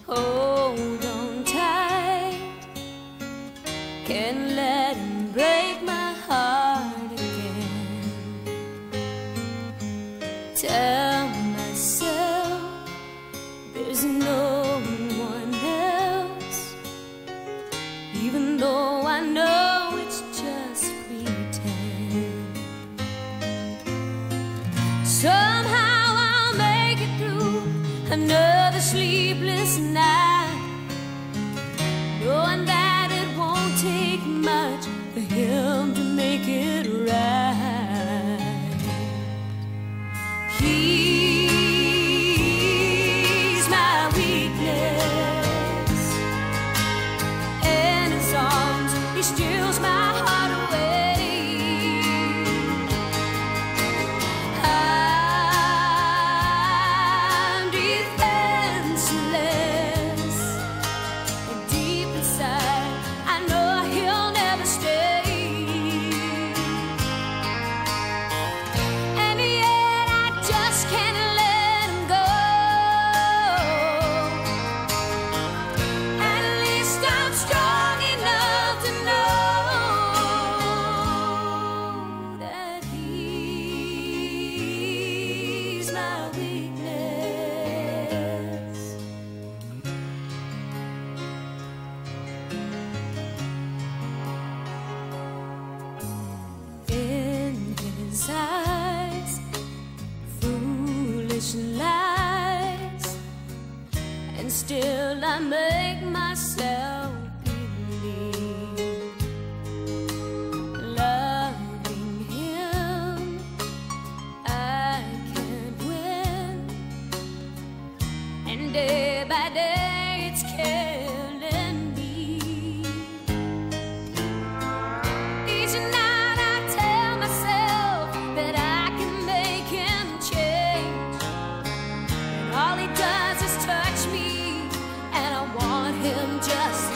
hold on tight. Can't let him break my heart again. Tell myself there's no one else, even though I know it's just pretend. Somehow I'll make it through another sleepless night, knowing that it won't take much for him to make it right. He's my weakness, in his arms he steals my heart away. I'm defenseless, and deep inside I know he'll never stay. And yet I just can't let him go. At least I'm strong enough to know that he's my weakness. In his eyes, foolish lies, and still I make myself believe. Loving him, I can't win, and day by day it's killing me. Each night I tell myself that I can make him change, and all he does is touch me, and I want him just